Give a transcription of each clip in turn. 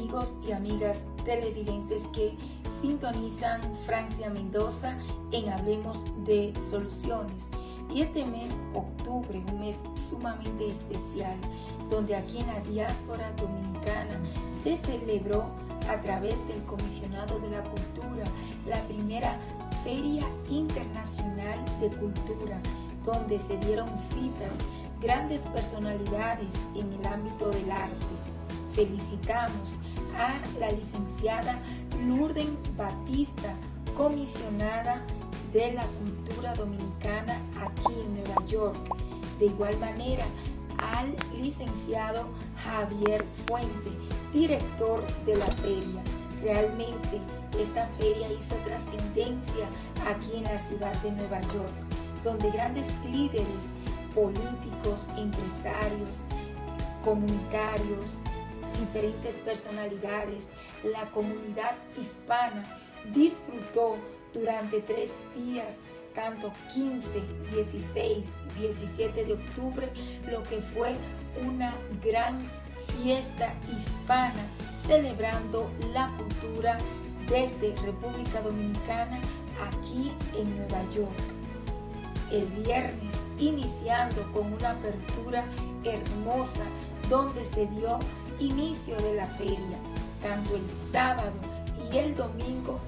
amigos y amigas televidentes que sintonizan Francia Mendoza en Hablemos de Soluciones. Y este mes, octubre, un mes sumamente especial, donde aquí en la diáspora dominicana se celebró a través del Comisionado de la Cultura la primera Feria Internacional de Cultura, donde se dieron citas grandes personalidades en el ámbito del arte. Felicitamos a la licenciada Lourdes Batista, comisionada de la cultura dominicana aquí en Nueva York. De igual manera, al licenciado Javier Fuente, director de la feria. Realmente esta feria hizo trascendencia aquí en la ciudad de Nueva York, donde grandes líderes políticos, empresarios, comunitarios, diferentes personalidades, la comunidad hispana disfrutó durante 3 días, tanto 15, 16, 17 de octubre, lo que fue una gran fiesta hispana celebrando la cultura desde República Dominicana aquí en Nueva York. El viernes, iniciando con una apertura hermosa donde se dio inicio de la feria. Tanto el sábado y el domingo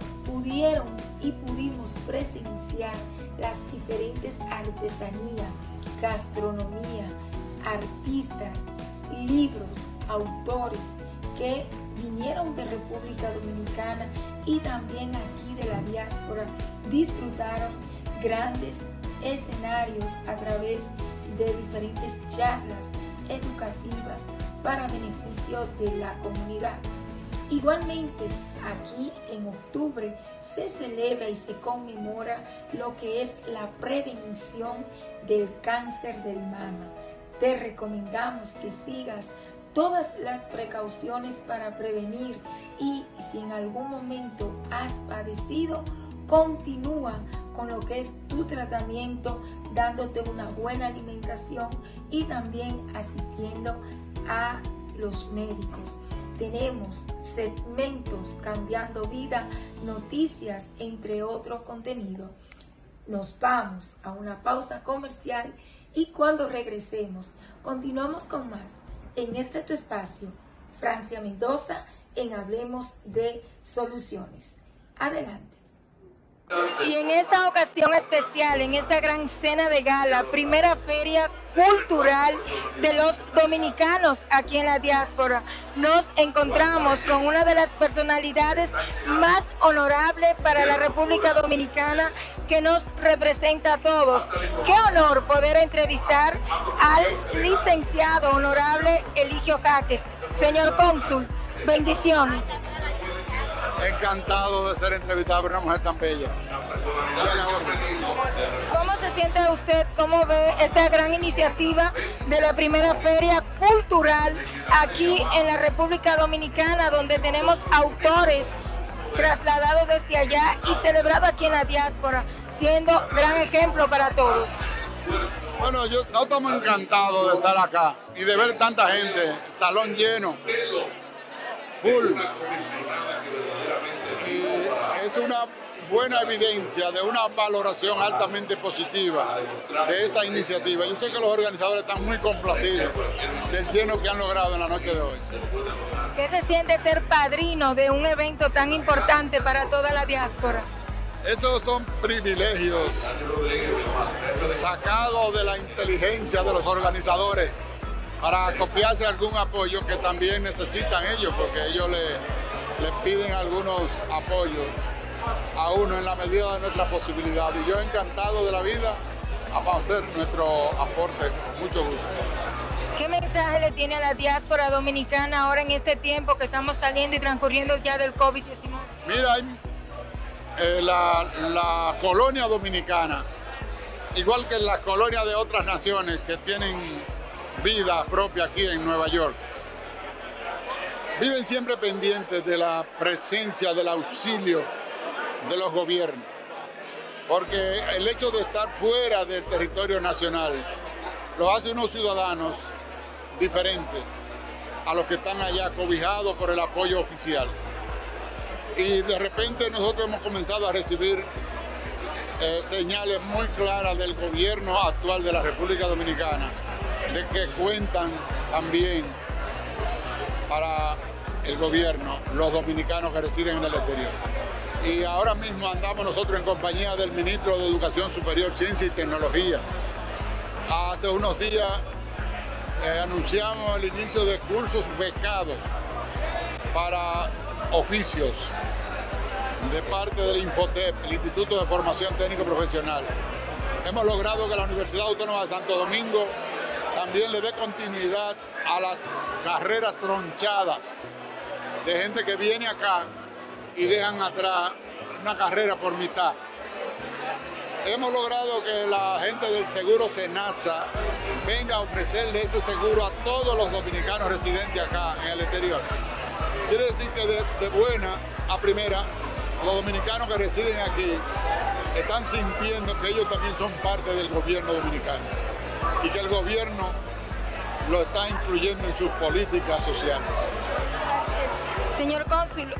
pudimos presenciar las diferentes artesanías, gastronomía, artistas, libros, autores que vinieron de República Dominicana y también aquí de la diáspora disfrutaron grandes escenarios a través de diferentes charlas educativas para beneficio de la comunidad. Igualmente, aquí en octubre se celebra y se conmemora lo que es la prevención del cáncer del mama. Te recomendamos que sigas todas las precauciones para prevenir y si en algún momento has padecido, continúa con lo que es tu tratamiento, dándote una buena alimentación y también asistiendo a los médicos. Tenemos segmentos Cambiando Vida, noticias, entre otros contenidos. Nos vamos a una pausa comercial y cuando regresemos, continuamos con más en este tu espacio, Francia Mendoza, en Hablemos de Soluciones. Adelante. Y en esta ocasión especial, en esta gran cena de gala, primera feria cultural de los dominicanos aquí en la diáspora, nos encontramos con una de las personalidades más honorables para la República Dominicana que nos representa a todos. Qué honor poder entrevistar al licenciado honorable Eligio Jaques. Señor cónsul, bendiciones. Encantado de ser entrevistado por una mujer tan bella. ¿Cómo se siente usted? ¿Cómo ve esta gran iniciativa de la primera feria cultural aquí en la República Dominicana, donde tenemos autores trasladados desde allá y celebrado aquí en la diáspora, siendo gran ejemplo para todos? Bueno, nosotros estamos encantados de estar acá y de ver tanta gente, salón lleno, full. Y es una buena evidencia de una valoración altamente positiva de esta iniciativa. Yo sé que los organizadores están muy complacidos del lleno que han logrado en la noche de hoy. ¿Qué se siente ser padrino de un evento tan importante para toda la diáspora? Esos son privilegios sacados de la inteligencia de los organizadores para copiarse algún apoyo que también necesitan ellos, porque ellos le piden algunos apoyos a uno en la medida de nuestra posibilidad. Y yo encantado de la vida a hacer nuestro aporte, mucho gusto. ¿Qué mensaje le tiene a la diáspora dominicana ahora en este tiempo que estamos saliendo y transcurriendo ya del COVID-19? Mira, la colonia dominicana, igual que las colonias de otras naciones que tienen vida propia aquí en Nueva York, viven siempre pendientes de la presencia, del auxilio de los gobiernos, porque el hecho de estar fuera del territorio nacional lo hace unos ciudadanos diferentes, a los que están allá cobijados por el apoyo oficial. Y de repente nosotros hemos comenzado a recibir señales muy claras del gobierno actual de la República Dominicana de que cuentan también para el gobierno los dominicanos que residen en el exterior. Y ahora mismo andamos nosotros en compañía del ministro de Educación Superior, Ciencia y Tecnología. Hace unos días anunciamos el inicio de cursos becados para oficios de parte del Infotep, el Instituto de Formación Técnico Profesional. Hemos logrado que la Universidad Autónoma de Santo Domingo también le dé continuidad a las carreras tronchadas de gente que viene acá y dejan atrás una carrera por mitad. Hemos logrado que la gente del seguro SENASA venga a ofrecerle ese seguro a todos los dominicanos residentes acá en el exterior. Quiere decir que de buena a primera, los dominicanos que residen aquí están sintiendo que ellos también son parte del gobierno dominicano y que el gobierno lo está incluyendo en sus políticas sociales. Señor cónsul,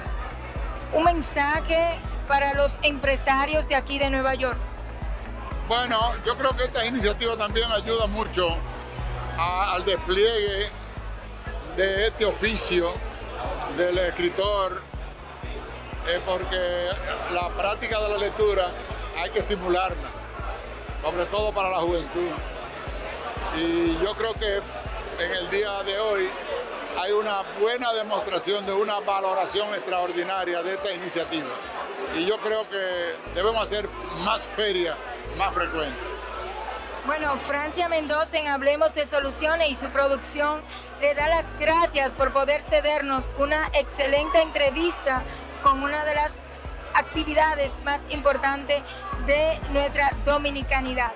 un mensaje para los empresarios de aquí de Nueva York. Bueno, yo creo que esta iniciativa también ayuda mucho al despliegue de este oficio del escritor, porque la práctica de la lectura hay que estimularla, sobre todo para la juventud. Y yo creo que en el día de hoy hay una buena demostración de una valoración extraordinaria de esta iniciativa. Y yo creo que debemos hacer más ferias, más frecuentes. Bueno, Francia Mendoza en Hablemos de Soluciones y su producción le da las gracias por poder cedernos una excelente entrevista con una de las actividades más importantes de nuestra dominicanidad.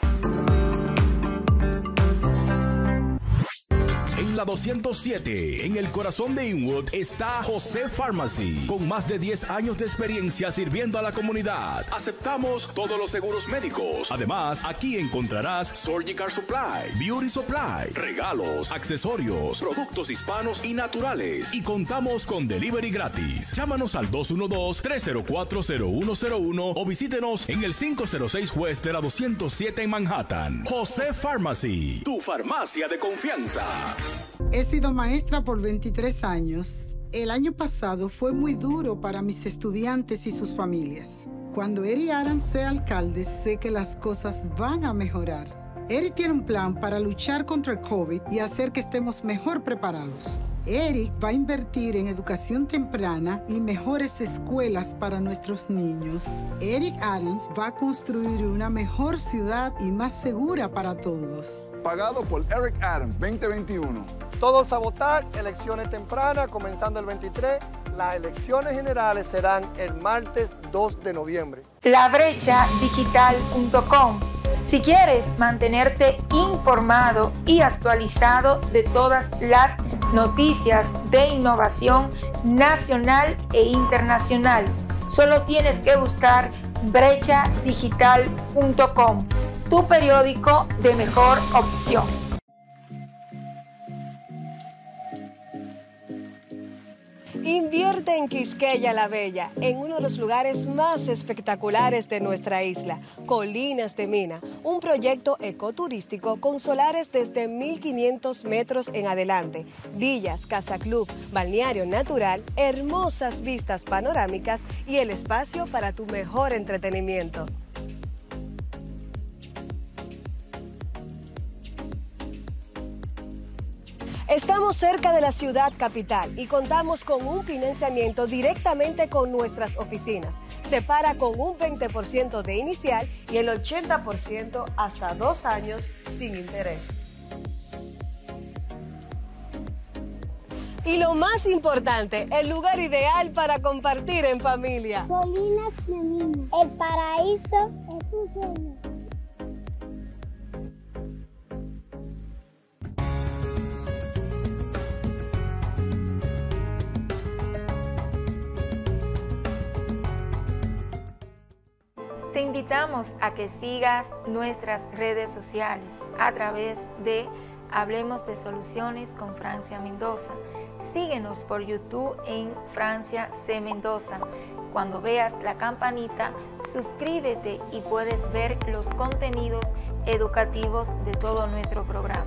En la 207, en el corazón de Inwood, está José Pharmacy, con más de 10 años de experiencia sirviendo a la comunidad. Aceptamos todos los seguros médicos. Además, aquí encontrarás Surgical Supply, Beauty Supply, regalos, accesorios, productos hispanos y naturales. Y contamos con delivery gratis. Llámanos al 212-304-0101 o visítenos en el 506 West de la 207 en Manhattan. José Pharmacy, tu farmacia de confianza. He sido maestra por 23 años. El año pasado fue muy duro para mis estudiantes y sus familias. Cuando Eric Adams sea alcalde, sé que las cosas van a mejorar. Eric tiene un plan para luchar contra el COVID y hacer que estemos mejor preparados. Eric va a invertir en educación temprana y mejores escuelas para nuestros niños. Eric Adams va a construir una mejor ciudad y más segura para todos. Pagado por Eric Adams 2021. Todos a votar, elecciones tempranas, comenzando el 23. Las elecciones generales serán el martes 2 de noviembre. labrechadigital.com. Si quieres mantenerte informado y actualizado de todas las noticias de innovación nacional e internacional, solo tienes que buscar brechadigital.com, tu periódico de mejor opción. Invierte en Quisqueya la Bella, en uno de los lugares más espectaculares de nuestra isla, Colinas de Mina, un proyecto ecoturístico con solares desde 1.500 metros en adelante, villas, casa club, balneario natural, hermosas vistas panorámicas y el espacio para tu mejor entretenimiento. Estamos cerca de la ciudad capital y contamos con un financiamiento directamente con nuestras oficinas. Se paga con un 20% de inicial y el 80% hasta 2 años sin interés. Y lo más importante, el lugar ideal para compartir en familia. Colinas de Mina, el paraíso es tu sueño. Te invitamos a que sigas nuestras redes sociales a través de Hablemos de Soluciones con Francia Mendoza. Síguenos por YouTube en Francia C. Mendoza. Cuando veas la campanita, suscríbete y puedes ver los contenidos educativos de todo nuestro programa.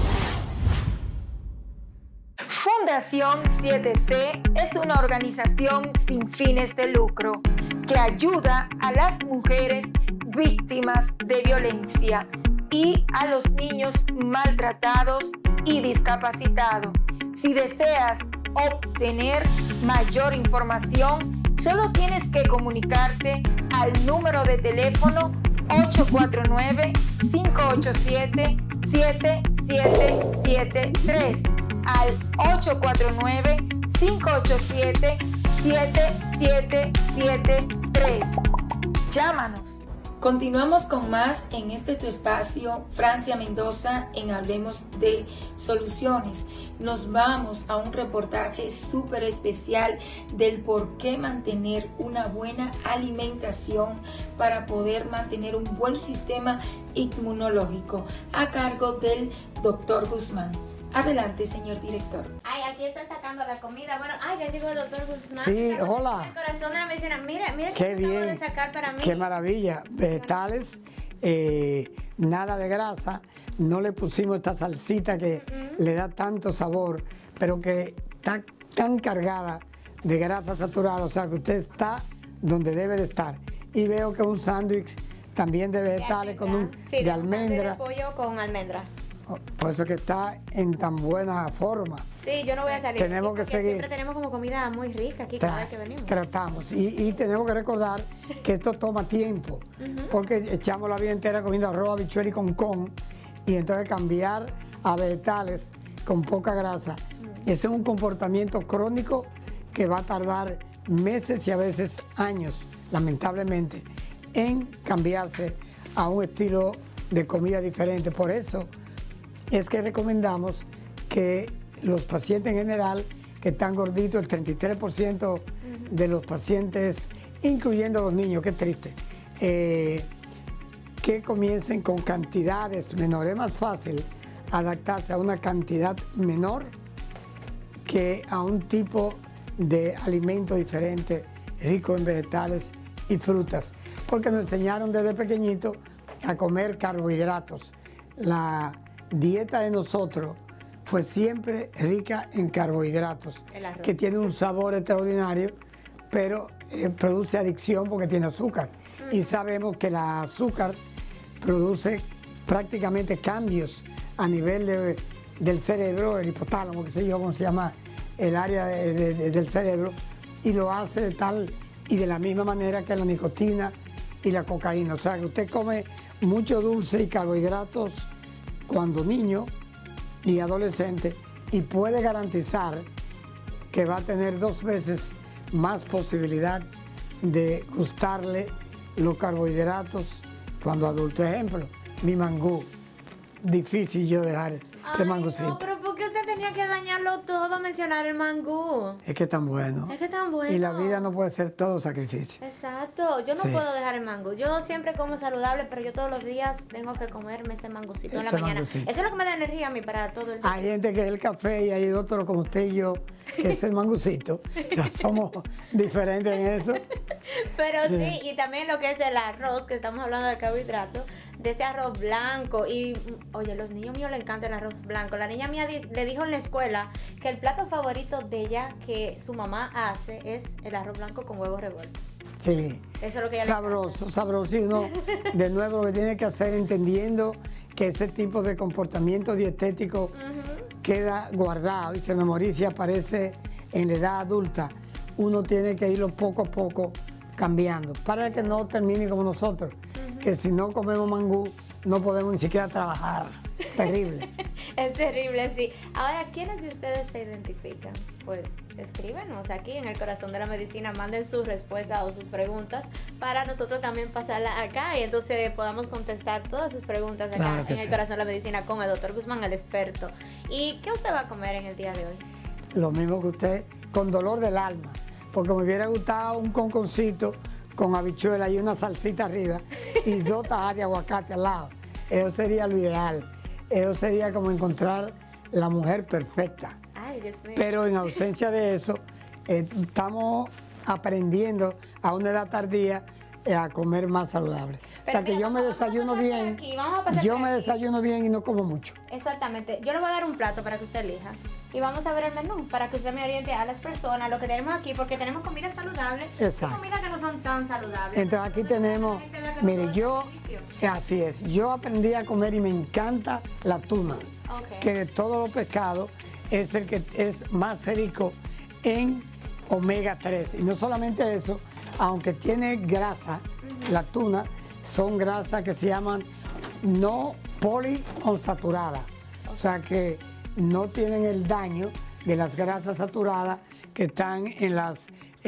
Fundación 7C es una organización sin fines de lucro que ayuda a las mujeres víctimas de violencia y a los niños maltratados y discapacitados. Si deseas obtener mayor información, solo tienes que comunicarte al número de teléfono 849-587-7773, al 849-587-7773. Llámanos. Continuamos con más en este tu espacio, Francia Mendoza, en Hablemos de Soluciones. Nos vamos a un reportaje súper especial del por qué mantener una buena alimentación para poder mantener un buen sistema inmunológico, a cargo del Dr. Guzmán. Adelante, señor director. Ay, aquí está sacando la comida. Bueno, ay, ya llegó el doctor Guzmán. Sí, hola. El corazón de la medicina. Mira qué bien. Acabo de sacar para mí. Qué maravilla. Vegetales, nada de grasa. No le pusimos esta salsita que le da tanto sabor, pero que está tan cargada de grasa saturada. O sea, que usted está donde debe de estar. Y veo que un sándwich también de vegetales con un de almendra. De pollo con almendra. Por eso que está en tan buena forma. Sí, yo no voy a salir. Tenemos que seguir. Siempre tenemos como comida muy rica aquí cada vez que venimos. Tratamos. Y tenemos que recordar que esto toma tiempo. Porque echamos la vida entera comiendo arroz, habichuela y concón. Y entonces cambiar a vegetales con poca grasa. Ese es un comportamiento crónico que va a tardar meses y a veces años, lamentablemente, en cambiarse a un estilo de comida diferente. Por eso es que recomendamos que los pacientes en general que están gorditos, el 33% de los pacientes, incluyendo los niños, qué triste, que comiencen con cantidades menores. Es más fácil adaptarse a una cantidad menor que a un tipo de alimento diferente, rico en vegetales y frutas, porque nos enseñaron desde pequeñito a comer carbohidratos. La dieta de nosotros fue siempre rica en carbohidratos, que tiene un sabor extraordinario, pero produce adicción porque tiene azúcar. Y sabemos que el azúcar produce prácticamente cambios a nivel del cerebro, el hipotálamo, que sé yo cómo se llama, el área del cerebro, y lo hace de tal y de la misma manera que la nicotina y la cocaína. O sea, que usted come mucho dulce y carbohidratos cuando niño y adolescente, y puede garantizar que va a tener 2 veces más posibilidad de gustarle los carbohidratos cuando adulto. Ejemplo, mi mangú. Difícil yo dejar ese mangucito. No, pero ¿por qué usted tenía que dañarlo todo, mencionar el mangú? Es que es tan bueno. Es que es tan bueno. Y la vida no puede ser todo sacrificio. Exacto. Yo no puedo dejar el mangú. Yo siempre como saludable, pero yo todos los días tengo que comerme ese mangucito en la mañana. Eso es lo que me da energía a mí para todo el día. Hay gente que es el café y hay otros como usted y yo que es el mangucito. O sea, somos diferentes en eso. Pero sí, y también lo que es el arroz, que estamos hablando del carbohidrato, de ese arroz blanco. Y, oye, los niños míos les encanta el arroz blanco. La niña mía le dijo en la escuela que el plato favorito de ella que su mamá hace es el arroz blanco con huevos revueltos. Sí, eso es lo que ella sabroso, sabroso. Y uno, de nuevo, lo que tiene que hacer entendiendo que ese tipo de comportamiento dietético queda guardado y se memoriza y aparece en la edad adulta. Uno tiene que irlo poco a poco cambiando para que no termine como nosotros, que si no comemos mangú no podemos ni siquiera trabajar. Terrible. Es terrible, sí. Ahora, ¿quiénes de ustedes se identifican? Pues escríbenos aquí en El Corazón de la Medicina, manden sus respuestas o sus preguntas para nosotros también pasarla acá y entonces podamos contestar todas sus preguntas acá en El Corazón de la Medicina con el doctor Guzmán, el experto. ¿Y qué usted va a comer en el día de hoy? Lo mismo que usted, con dolor del alma, porque me hubiera gustado un conconcito con habichuela y una salsita arriba y 2 tajas de aguacate al lado. Eso sería lo ideal. eso sería como encontrar la mujer perfecta. Ay, Dios mío. Pero en ausencia de eso, estamos aprendiendo a una edad tardía a comer más saludable. O sea que yo me desayuno bien, desayuno bien y no como mucho. Exactamente. Yo le voy a dar un plato para que usted elija. Y vamos a ver el menú para que usted me oriente a las personas, lo que tenemos aquí, porque tenemos comida saludable y comidas que no son tan saludables. Entonces aquí tenemos, mire, así es, yo aprendí a comer y me encanta la tuna, que de todos los pescados es el que es más rico en omega 3. Y no solamente eso, aunque tiene grasa, la tuna, son grasas que se llaman no poliunsaturadas. O sea que no tienen el daño de las grasas saturadas que están en las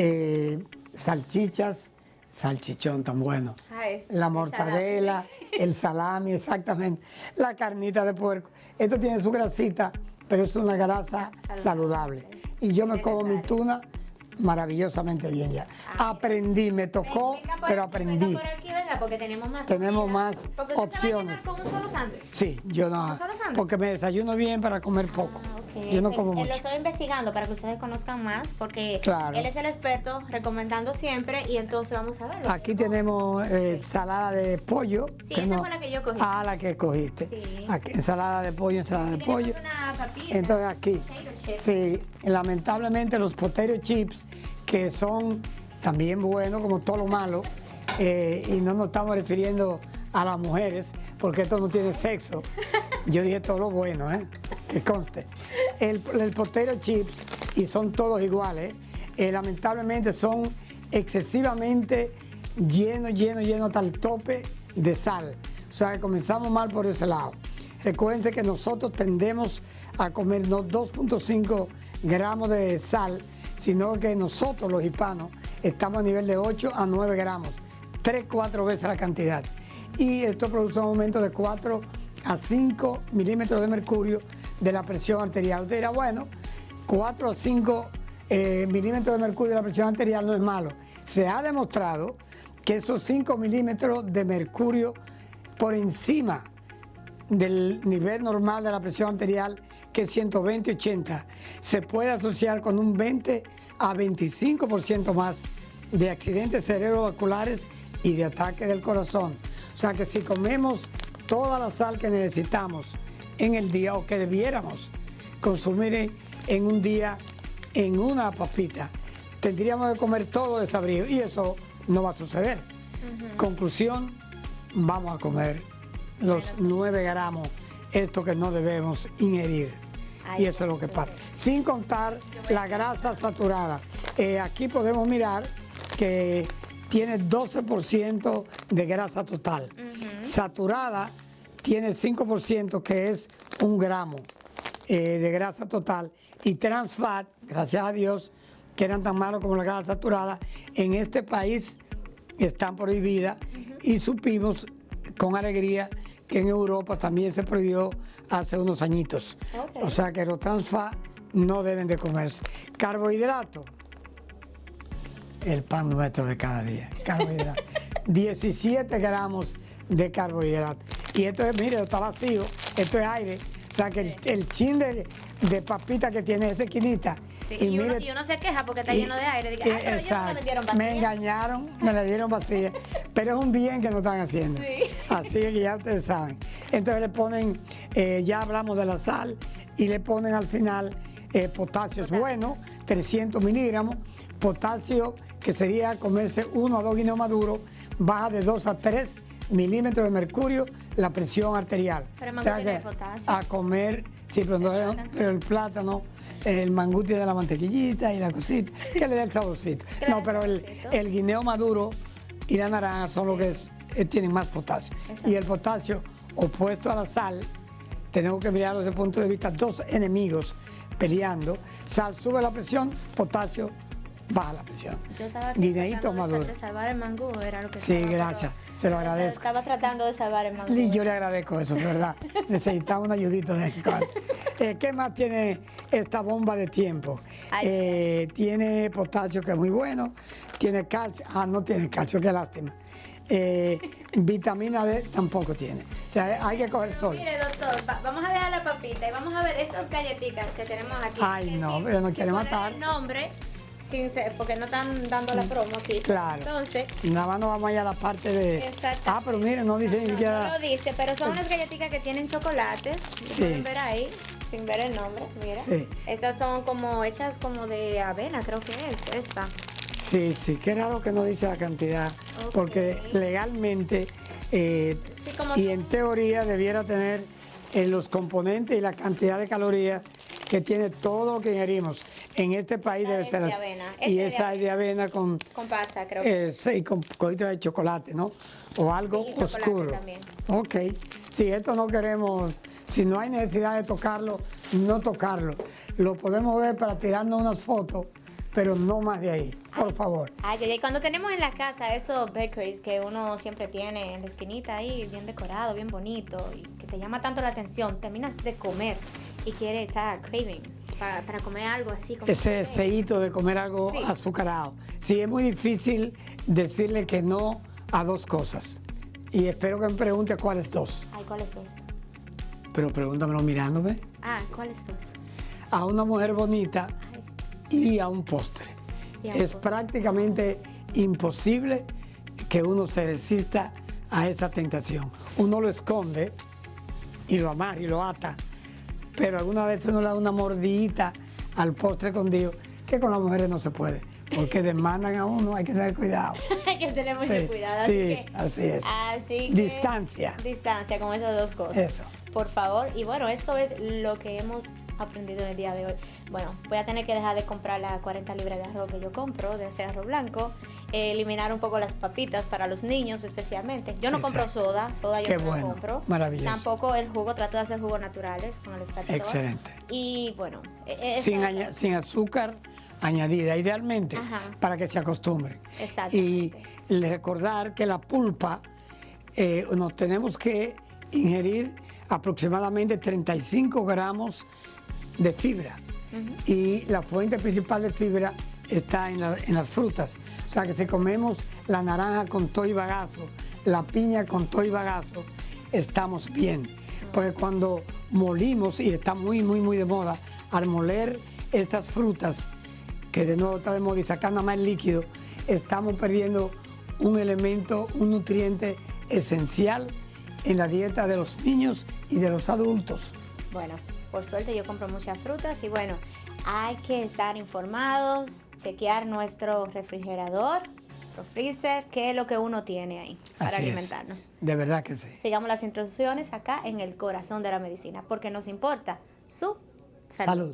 salchichas, salchichón tan bueno, la mortadela, el salami, exactamente, la carnita de puerco. Esto tiene su grasita, pero es una grasa saludable. Y yo me como mi tuna maravillosamente bien ya. Aprendí, me tocó, pero aprendí. Venga por aquí, venga, porque tenemos más porque opciones. ¿Con un solo sándwich? Sí, yo no, porque me desayuno bien para comer poco. Yo no como mucho. Lo estoy investigando para que ustedes conozcan más, porque él es el experto recomendando siempre, y entonces vamos a ver. Aquí tenemos ensalada de pollo. Sí, esa fue la que yo cogí. Ah, la que escogiste. Sí. Aquí, ensalada de pollo, ensalada de pollo. Una papilla. Entonces aquí, sí, lamentablemente los potato chips, que son también buenos como todo lo malo, y no nos estamos refiriendo a las mujeres, porque esto no tiene sexo. Yo dije todo lo bueno, que conste. El potato chips, y son todos iguales, lamentablemente son excesivamente llenos hasta el tope de sal. O sea que comenzamos mal por ese lado. Recuerden que nosotros tendemos a comer no 2.5 gramos de sal, sino que nosotros los hispanos estamos a nivel de 8 a 9 gramos, 3-4 veces la cantidad. Y esto produce un aumento de 4 a 5 milímetros de mercurio de la presión arterial. Usted dirá, bueno, 4 a 5 milímetros de mercurio de la presión arterial no es malo. Se ha demostrado que esos 5 milímetros de mercurio por encima del nivel normal de la presión arterial, que es 120-80, se puede asociar con un 20 a 25% más de accidentes cerebrovasculares y de ataque del corazón. O sea que si comemos toda la sal que necesitamos en el día, o que debiéramos consumir en un día en una papita, tendríamos que comer todo desabrido, y eso no va a suceder. Conclusión, vamos a comer los 9 gramos, esto que no debemos ingerir. Y eso es lo que pasa. Sin contar la grasa saturada. Aquí podemos mirar que tiene 12% de grasa total. Saturada tiene 5%, que es 1 gramo de grasa total. Y trans fat, gracias a Dios, que eran tan malos como la grasa saturada, en este país están prohibidas, y supimos con alegría que en Europa también se prohibió hace unos añitos. O sea que los trans fat no deben de comerse. Carbohidratos, el pan nuestro de cada día. Carbohidratos, 17 gramos de carbohidratos. Y esto es, mire, está vacío, esto es aire. O sea que el chin de papita que tiene esa esquinita. Sí, y uno se queja porque está lleno de aire. Dice, pero ellos no me vendieron vacía. Me engañaron, me la dieron vacía. Pero es un bien que no están haciendo. Sí. Así que ya ustedes saben. Entonces le ponen, ya hablamos de la sal, y le ponen al final potasio. Es bueno, 300 miligramos. Potasio, que sería comerse 1 a 2 guineos maduros, baja de 2 a 3 milímetros de mercurio la presión arterial. Pero o sea que potasio. A comer, sí, pero el plátano, el mangú tiene la mantequillita y la cosita, que le da el saborcito. No, pero el guineo maduro y la naranja son los que tienen más potasio. Exacto. Y el potasio, opuesto a la sal, tenemos que mirarlo desde el punto de vista, dos enemigos peleando. Sal sube la presión, potasio baja la presión. Yo estaba Guineíto maduro. De salvar el mangú, era lo que sí, gracias, se lo agradezco. Estaba tratando de salvar el mangú. Y yo le agradezco eso, de verdad. Necesitaba una ayudita de cuando. ¿Qué más tiene esta bomba de tiempo? Tiene potasio, que es muy bueno. Tiene calcio. Ah, no tiene calcio, qué lástima. Vitamina D tampoco tiene. O sea, hay que coger sol. Mire, doctor, vamos a dejar la papita y vamos a ver estas galletitas que tenemos aquí. Ay, no, pero no quiere matar. El nombre, porque no están dando la promo aquí. Claro. Entonces, nada más nos vamos a ir a la parte de... Exacto. Ah, pero miren, no dice ni siquiera... No lo dice, pero son unas galletitas que tienen chocolates. Sí. Pueden ver ahí, sin ver el nombre, mira. Sí. Estas son como hechas como de avena, creo que es esta. Sí, sí, qué raro que no dice la cantidad, porque legalmente y en teoría debiera tener los componentes y la cantidad de calorías que tiene todo lo que ingerimos. En este país debe ser así. Y esa es de avena con pasta, creo que. Sí, y con cositas de chocolate, ¿no? O algo oscuro. Ok, si esto no queremos, si no hay necesidad de tocarlo, no tocarlo. Lo podemos ver para tirarnos unas fotos, pero no más de ahí, por favor. Ay, cuando tenemos en la casa esos bakeries que uno siempre tiene en la esquinita ahí, bien decorado, bien bonito, y que te llama tanto la atención, terminas de comer y quieres estar craving para comer algo así. Como ese deseíto de comer algo azucarado. Sí, es muy difícil decirle que no a dos cosas. Y espero que me pregunte cuáles dos. Ay, ¿cuáles dos? Pero pregúntamelo mirándome. Ah, ¿cuáles dos? A una mujer bonita y a un postre. Es prácticamente imposible que uno se resista a esa tentación. Uno lo esconde y lo amarra y lo ata, pero alguna vez uno le da una mordidita al postre escondido, que con las mujeres no se puede, porque demandan a uno, hay que tener cuidado. Hay que tener mucho cuidado. Así es. Distancia. Distancia con esas dos cosas. Eso. Por favor, y bueno, esto es lo que hemos aprendido en el día de hoy. Bueno, voy a tener que dejar de comprar las 40 libras de arroz que yo compro, de ese arroz blanco, eliminar un poco las papitas para los niños especialmente. Yo no compro soda yo no compro. Maravilloso. Tampoco el jugo, trato de hacer jugos naturales con el extractor. Excelente. Y bueno, sin azúcar añadida, idealmente, para que se acostumbren. Y recordar que la pulpa nos tenemos que ingerir aproximadamente 35 gramos de fibra. Y la fuente principal de fibra está en las frutas. O sea que si comemos la naranja con todo y bagazo, la piña con todo y bagazo, estamos bien. Porque cuando molimos, y está muy de moda, al moler estas frutas, que de nuevo está de moda y sacar nada más el líquido, estamos perdiendo un elemento, un nutriente esencial en la dieta de los niños y de los adultos. Bueno, por suerte yo compro muchas frutas y bueno, hay que estar informados, chequear nuestro refrigerador, nuestro freezer, qué es lo que uno tiene ahí para alimentarnos. De verdad que sí. Sigamos las instrucciones acá en el corazón de la medicina, porque nos importa su salud.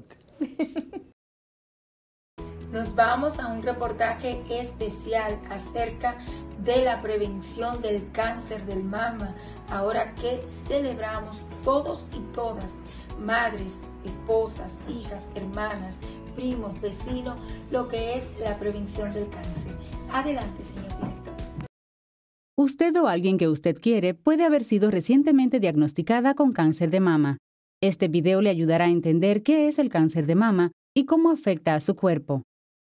Nos vamos a un reportaje especial acerca de la prevención del cáncer del mama, ahora que celebramos todos y todas, madres, esposas, hijas, hermanas, primos, vecinos, lo que es la prevención del cáncer. Adelante, señor director. Usted o alguien que usted quiere puede haber sido recientemente diagnosticada con cáncer de mama. Este video le ayudará a entender qué es el cáncer de mama y cómo afecta a su cuerpo.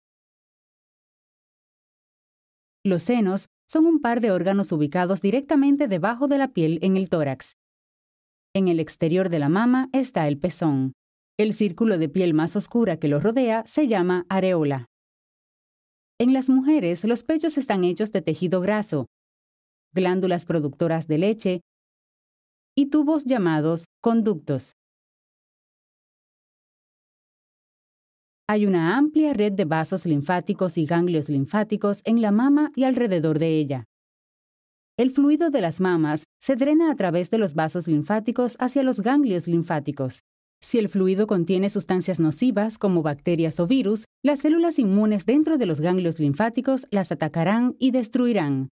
Los senos son un par de órganos ubicados directamente debajo de la piel en el tórax. En el exterior de la mama está el pezón. El círculo de piel más oscura que lo rodea se llama areola. En las mujeres, los pechos están hechos de tejido graso, glándulas productoras de leche y tubos llamados conductos. Hay una amplia red de vasos linfáticos y ganglios linfáticos en la mama y alrededor de ella. El fluido de las mamas se drena a través de los vasos linfáticos hacia los ganglios linfáticos. Si el fluido contiene sustancias nocivas como bacterias o virus, las células inmunes dentro de los ganglios linfáticos las atacarán y destruirán.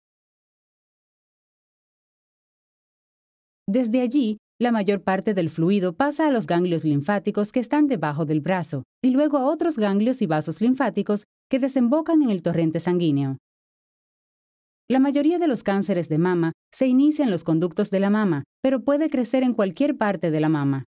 Desde allí, la mayor parte del fluido pasa a los ganglios linfáticos que están debajo del brazo y luego a otros ganglios y vasos linfáticos que desembocan en el torrente sanguíneo. La mayoría de los cánceres de mama se inicia en los conductos de la mama, pero puede crecer en cualquier parte de la mama.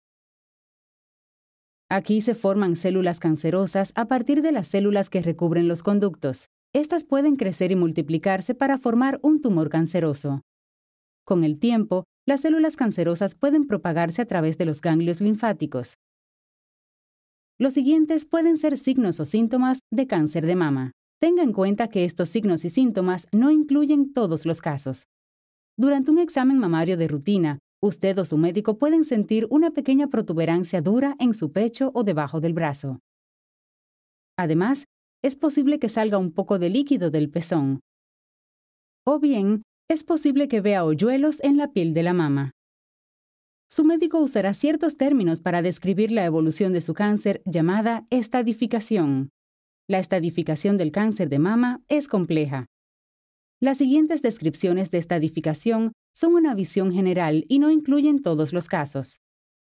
Aquí se forman células cancerosas a partir de las células que recubren los conductos. estas pueden crecer y multiplicarse para formar un tumor canceroso. Con el tiempo, las células cancerosas pueden propagarse a través de los ganglios linfáticos. Los siguientes pueden ser signos o síntomas de cáncer de mama. Tenga en cuenta que estos signos y síntomas no incluyen todos los casos. Durante un examen mamario de rutina, usted o su médico pueden sentir una pequeña protuberancia dura en su pecho o debajo del brazo. Además, es posible que salga un poco de líquido del pezón. O bien, es posible que vea hoyuelos en la piel de la mama. Su médico usará ciertos términos para describir la evolución de su cáncer llamada estadificación. La estadificación del cáncer de mama es compleja. Las siguientes descripciones de estadificación son una visión general y no incluyen todos los casos.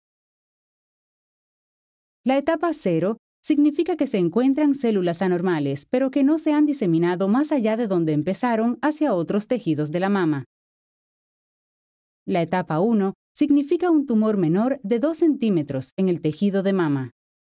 La etapa 0 significa que se encuentran células anormales, pero que no se han diseminado más allá de donde empezaron hacia otros tejidos de la mama. La etapa 1 significa un tumor menor de 2 centímetros en el tejido de mama.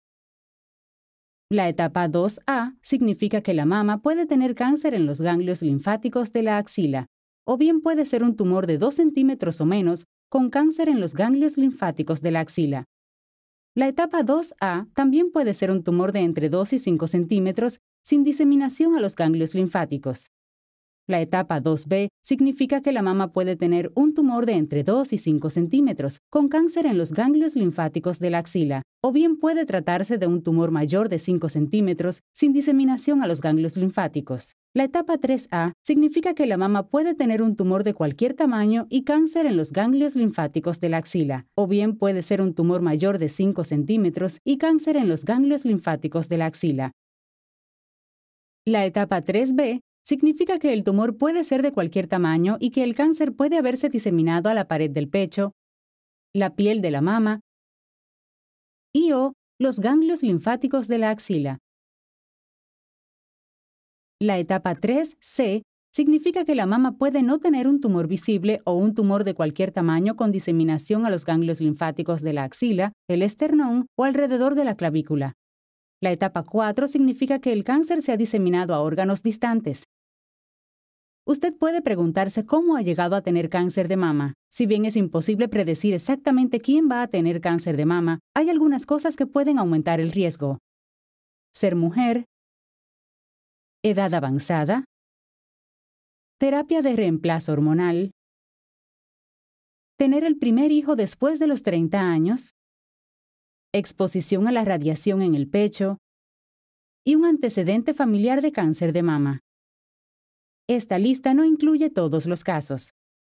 La etapa 2A significa que la mama puede tener cáncer en los ganglios linfáticos de la axila, o bien puede ser un tumor de 2 centímetros o menos con cáncer en los ganglios linfáticos de la axila. La etapa 2A también puede ser un tumor de entre 2 y 5 centímetros sin diseminación a los ganglios linfáticos. La etapa 2B significa que la mama puede tener un tumor de entre 2 y 5 centímetros con cáncer en los ganglios linfáticos de la axila, o bien puede tratarse de un tumor mayor de 5 centímetros sin diseminación a los ganglios linfáticos. La etapa 3A significa que la mama puede tener un tumor de cualquier tamaño y cáncer en los ganglios linfáticos de la axila, o bien puede ser un tumor mayor de 5 centímetros y cáncer en los ganglios linfáticos de la axila. La etapa 3B significa que el tumor puede ser de cualquier tamaño y que el cáncer puede haberse diseminado a la pared del pecho, la piel de la mama y/o los ganglios linfáticos de la axila. La etapa 3C significa que la mama puede no tener un tumor visible o un tumor de cualquier tamaño con diseminación a los ganglios linfáticos de la axila, el esternón o alrededor de la clavícula. La etapa 4 significa que el cáncer se ha diseminado a órganos distantes. Usted puede preguntarse cómo ha llegado a tener cáncer de mama. Si bien es imposible predecir exactamente quién va a tener cáncer de mama, hay algunas cosas que pueden aumentar el riesgo. Ser mujer, edad avanzada, terapia de reemplazo hormonal, tener el primer hijo después de los 30 años, exposición a la radiación en el pecho y un antecedente familiar de cáncer de mama. Esta lista no incluye todos los casos.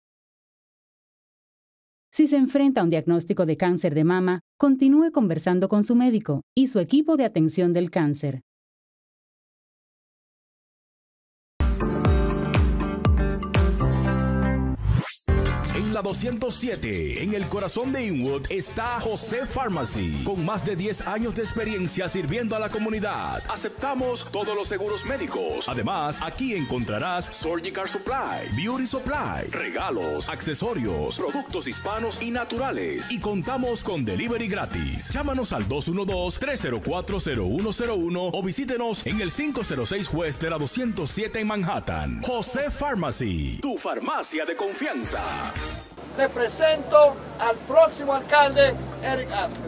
Si se enfrenta a un diagnóstico de cáncer de mama, continúe conversando con su médico y su equipo de atención del cáncer. En la 207, en el corazón de Inwood, está José Pharmacy, con más de 10 años de experiencia sirviendo a la comunidad. Aceptamos todos los seguros médicos. Además, aquí encontrarás Surgical Supply, Beauty Supply, regalos, accesorios, productos hispanos y naturales. Y contamos con delivery gratis. Llámanos al 212-304-0101 o visítenos en el 506 West de la 207 en Manhattan. José Pharmacy, tu farmacia de confianza. Le presento al próximo alcalde, Eric Adams.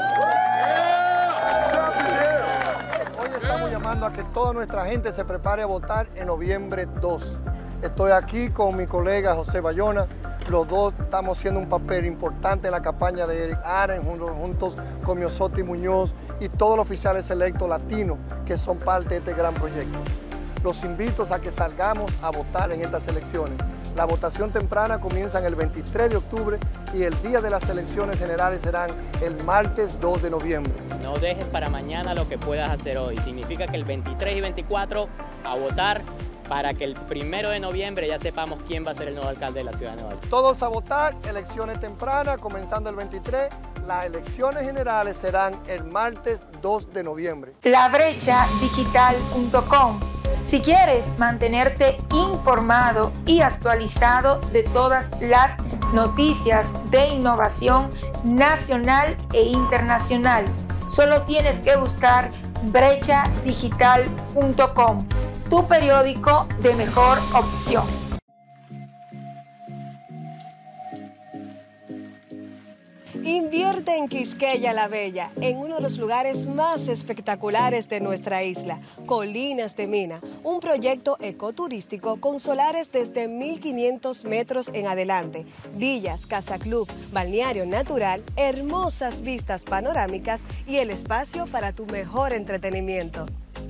Hoy estamos llamando a que toda nuestra gente se prepare a votar en noviembre 2. Estoy aquí con mi colega José Bayona. Los dos estamos haciendo un papel importante en la campaña de Eric Adams, juntos con Miosotti Muñoz y todos los oficiales electos latinos que son parte de este gran proyecto. Los invito a que salgamos a votar en estas elecciones. La votación temprana comienza el 23 de octubre y el día de las elecciones generales serán el martes 2 de noviembre. No dejes para mañana lo que puedas hacer hoy. Significa que el 23 y 24 a votar para que el 1 de noviembre ya sepamos quién va a ser el nuevo alcalde de la ciudad de Nueva York. Todos a votar, elecciones tempranas comenzando el 23. Las elecciones generales serán el martes 2 de noviembre. labrechadigital.com. Si quieres mantenerte informado y actualizado de todas las noticias de innovación nacional e internacional, solo tienes que buscar brechadigital.com. tu periódico de mejor opción. Invierte en Quisqueya la Bella, en uno de los lugares más espectaculares de nuestra isla, Colinas de Mina, un proyecto ecoturístico con solares desde 1.500 metros en adelante, villas, casa club, balneario natural, hermosas vistas panorámicas y el espacio para tu mejor entretenimiento.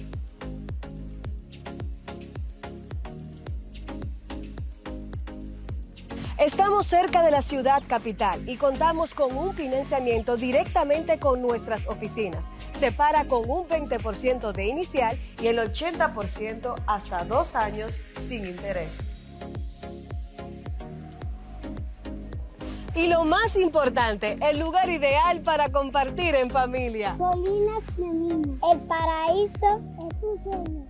Estamos cerca de la ciudad capital y contamos con un financiamiento directamente con nuestras oficinas. Se paga con un 20% de inicial y el 80% hasta 2 años sin interés. Y lo más importante, el lugar ideal para compartir en familia. Colinas de Mina, el paraíso es tu sueño.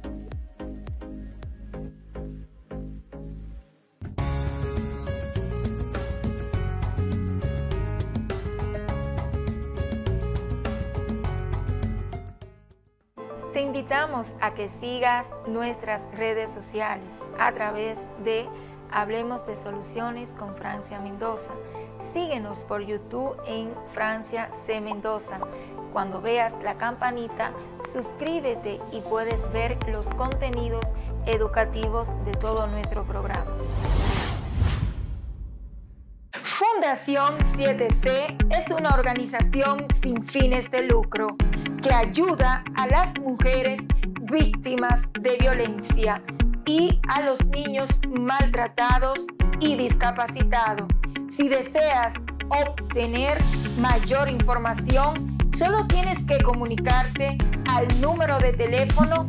Te invitamos a que sigas nuestras redes sociales a través de Hablemos de Soluciones con Francia Mendoza. Síguenos por YouTube en Francia C. Mendoza. Cuando veas la campanita, suscríbete y puedes ver los contenidos educativos de todo nuestro programa. Fundación 7C es una organización sin fines de lucro que ayuda a las mujeres víctimas de violencia y a los niños maltratados y discapacitados. Si deseas obtener mayor información, solo tienes que comunicarte al número de teléfono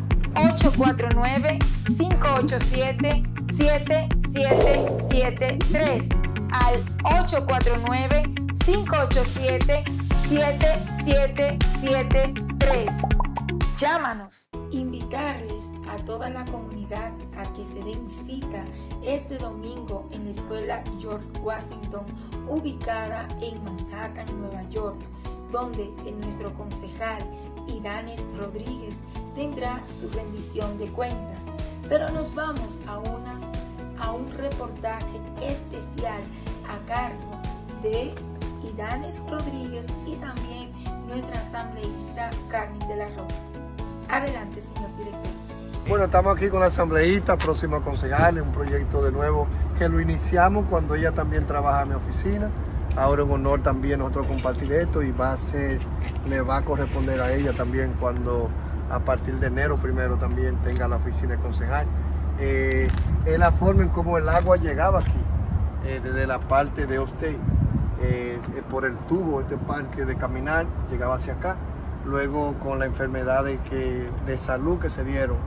849-587-7773 al 849-587-7773. Llámanos. Invitarles a toda la comunidad a que se den cita este domingo en la Escuela George Washington, ubicada en Manhattan, Nueva York, donde nuestro concejal Idanes Rodríguez tendrá su rendición de cuentas. Pero nos vamos a un reportaje especial a cargo de Idanes Rodríguez y también nuestra asambleísta Carmen de la Rosa. Adelante, señor director. Bueno, estamos aquí con la asambleísta, próxima concejal, un proyecto de nuevo que lo iniciamos cuando ella también trabaja en mi oficina. Ahora en honor también nosotros compartir esto y le va a corresponder a ella también cuando a partir de enero primero también tenga la oficina de concejal. Es la forma en cómo el agua llegaba aquí, desde la parte de Upstate, por el tubo, este parque de caminar, llegaba hacia acá. Luego con la enfermedad de salud que se dieron,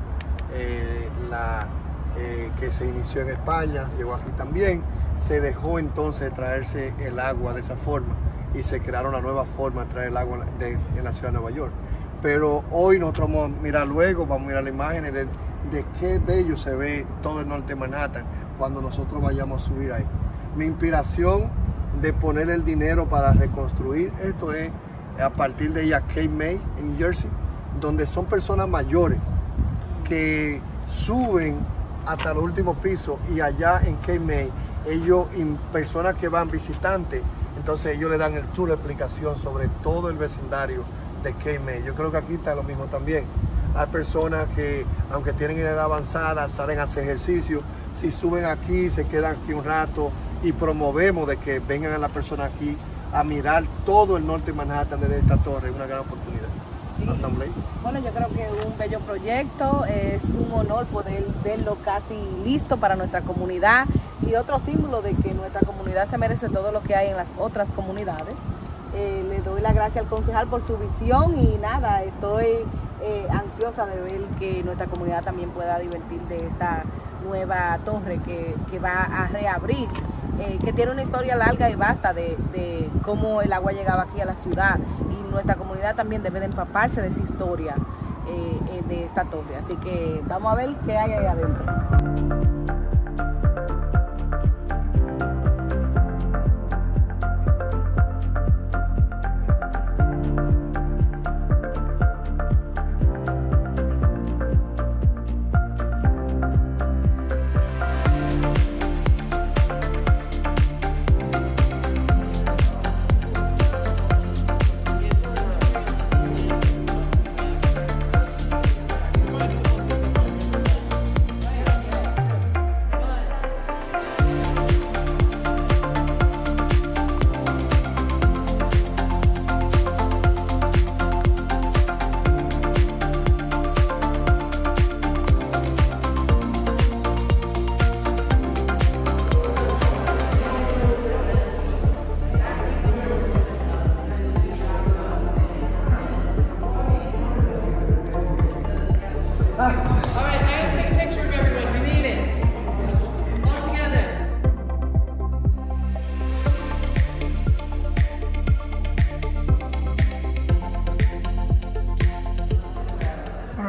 que se inició en España, llegó aquí también, se dejó entonces traerse el agua de esa forma y se crearon una nueva forma de traer el agua en la ciudad de Nueva York. Pero hoy nosotros vamos a mirar vamos a mirar las imágenes de qué bello se ve todo el norte de Manhattan cuando nosotros vayamos a subir ahí. Mi inspiración de poner el dinero para reconstruir esto es a partir de Cape May en New Jersey, donde son personas mayores que suben hasta los últimos pisos y allá en Cape May, personas que van visitantes, entonces ellos le dan el tour de explicación sobre todo el vecindario de Cape May. Yo creo que aquí está lo mismo también. Hay personas que, aunque tienen edad avanzada, salen a hacer ejercicio. Si suben aquí, se quedan aquí un rato y promovemos de que vengan a las personas aquí a mirar todo el norte de Manhattan desde esta torre. Es una gran oportunidad. Sí. Asamblea. Bueno, yo creo que es un bello proyecto, es un honor poder verlo casi listo para nuestra comunidad y otro símbolo de que nuestra comunidad se merece todo lo que hay en las otras comunidades. Le doy la gracia al concejal por su visión y nada, estoy ansiosa de ver que nuestra comunidad también pueda divertir de esta nueva torre que va a reabrir, que tiene una historia larga y vasta de cómo el agua llegaba aquí a la ciudad, y nuestra comunidad también debe de empaparse de esa historia de esta torre, así que vamos a ver qué hay ahí adentro.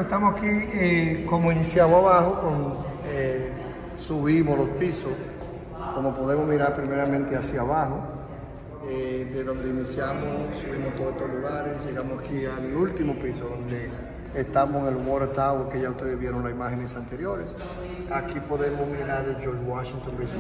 estamos aquí, como iniciamos abajo, subimos los pisos, como podemos mirar primeramente hacia abajo, de donde iniciamos, subimos todos estos lugares, llegamos aquí al último piso, donde estamos en el Water Tower, que ya ustedes vieron las imágenes anteriores. Aquí podemos mirar el George Washington Bridge.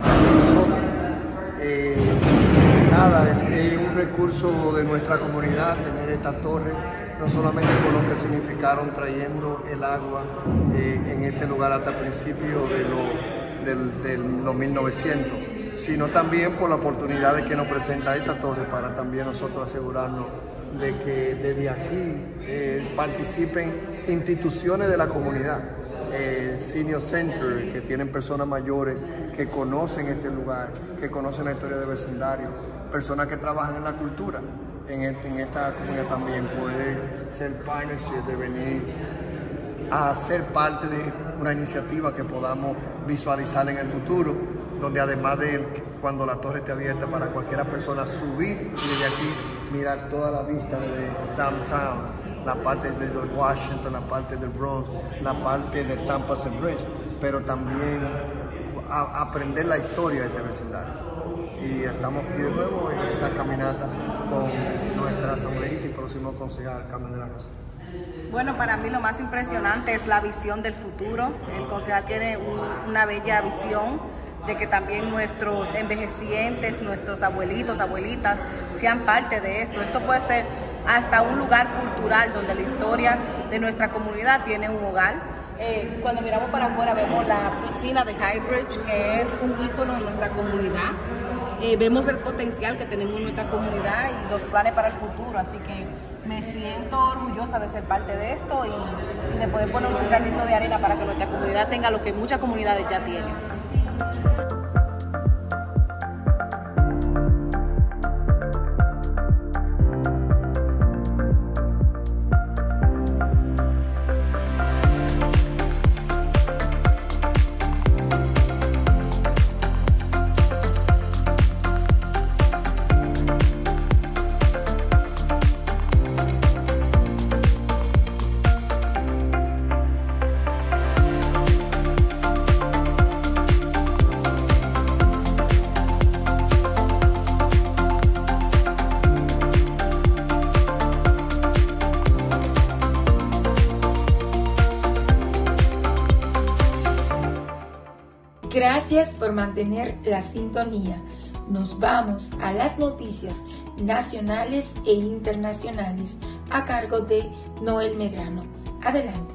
Nada, es un recurso de nuestra comunidad tener esta torre, no solamente por lo que significaron trayendo el agua en este lugar hasta principios de los 1900, sino también por la oportunidad que nos presenta esta torre para también nosotros asegurarnos de que desde aquí participen instituciones de la comunidad, Senior Center, que tienen personas mayores que conocen este lugar, que conocen la historia del vecindario, personas que trabajan en la cultura, en esta comunidad también puede ser partnership, de venir a ser parte de una iniciativa que podamos visualizar en el futuro, donde además de cuando la torre esté abierta para cualquiera persona subir y desde aquí mirar toda la vista de downtown, la parte de George Washington, la parte del Bronx, la parte del Tampa Bridge, pero también aprender la historia de este vecindario. Y estamos aquí de nuevo en esta caminata con nuestra asambleísta y próximo concejal Carmen de la Rosa. Bueno, para mí lo más impresionante es la visión del futuro. El concejal tiene una bella visión de que también nuestros envejecientes, nuestros abuelitos, abuelitas, sean parte de esto. Esto puede ser hasta un lugar cultural donde la historia de nuestra comunidad tiene un hogar. Cuando miramos para afuera vemos la piscina de Highbridge, que es un ícono de nuestra comunidad. Vemos el potencial que tenemos en nuestra comunidad y los planes para el futuro, así que me siento orgullosa de ser parte de esto y de poder poner un granito de arena para que nuestra comunidad tenga lo que muchas comunidades ya tienen. Gracias por mantener la sintonía. Nos vamos a las noticias nacionales e internacionales a cargo de Noel Medrano. Adelante.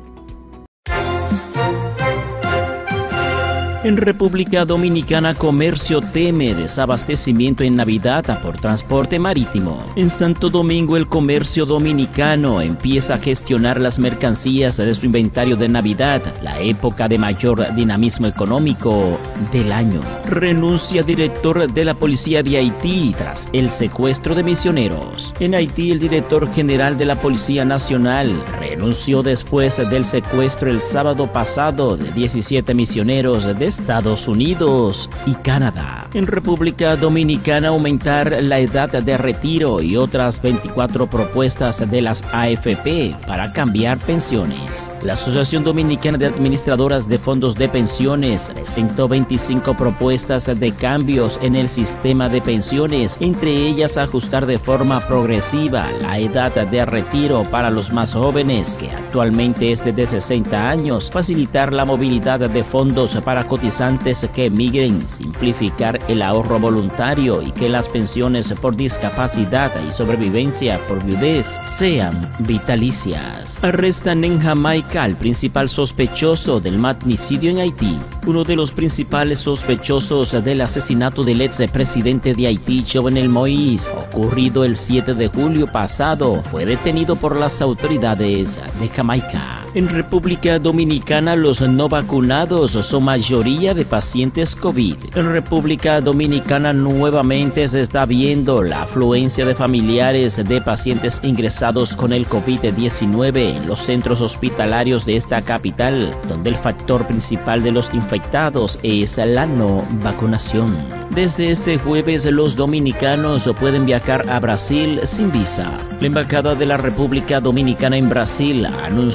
En República Dominicana, comercio teme desabastecimiento en Navidad por transporte marítimo. En Santo Domingo, el comercio dominicano empieza a gestionar las mercancías de su inventario de Navidad, la época de mayor dinamismo económico del año. Renuncia director de la Policía de Haití tras el secuestro de misioneros. En Haití, el director general de la Policía Nacional renunció después del secuestro el sábado pasado de 17 misioneros de Estados Unidos y Canadá. En República Dominicana, aumentar la edad de retiro y otras 24 propuestas de las AFP para cambiar pensiones. La Asociación Dominicana de Administradoras de Fondos de Pensiones presentó 25 propuestas de cambios en el sistema de pensiones, entre ellas ajustar de forma progresiva la edad de retiro para los más jóvenes, que actualmente es de 60 años, facilitar la movilidad de fondos para cotizantes que emigren, simplificar el ahorro voluntario y que las pensiones por discapacidad y sobrevivencia por viudez sean vitalicias. Arrestan en Jamaica al principal sospechoso del magnicidio en Haití. Uno de los principales sospechosos del asesinato del expresidente de Haití, Jovenel Moïse, ocurrido el 7 de julio pasado, fue detenido por las autoridades de Jamaica. En República Dominicana, los no vacunados son mayoría de pacientes COVID. En República Dominicana nuevamente se está viendo la afluencia de familiares de pacientes ingresados con el COVID-19 en los centros hospitalarios de esta capital, donde el factor principal de los infectados es la no vacunación. Desde este jueves, los dominicanos pueden viajar a Brasil sin visa. La Embajada de la República Dominicana en Brasil anunció